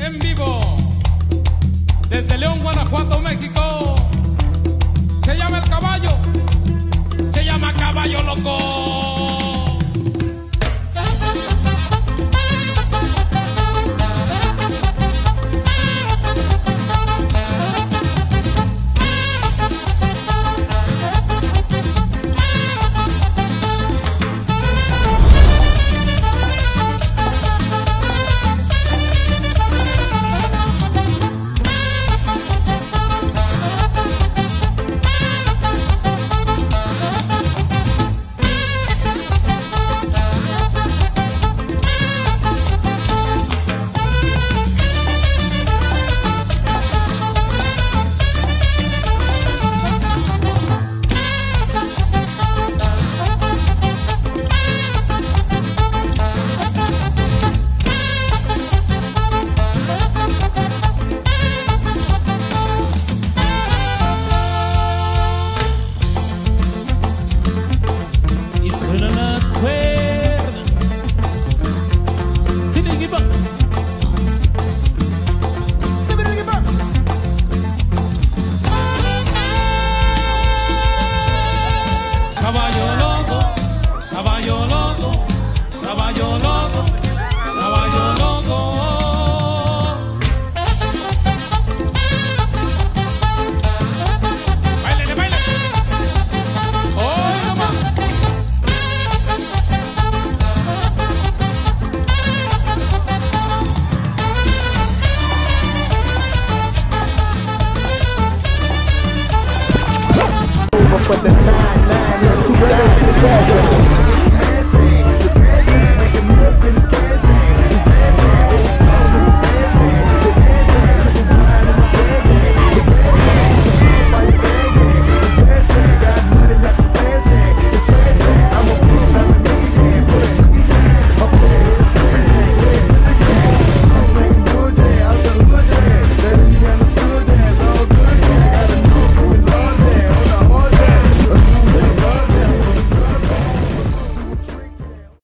en vivo desde León, Guanajuato, México. Se llama El Caballo, se llama Caballo Loco. Caballo loco, caballo loco, caballo loco, caballo loco. Báilale, báilale. ¡Hoy nomás! But the 9-9 and 2 days together.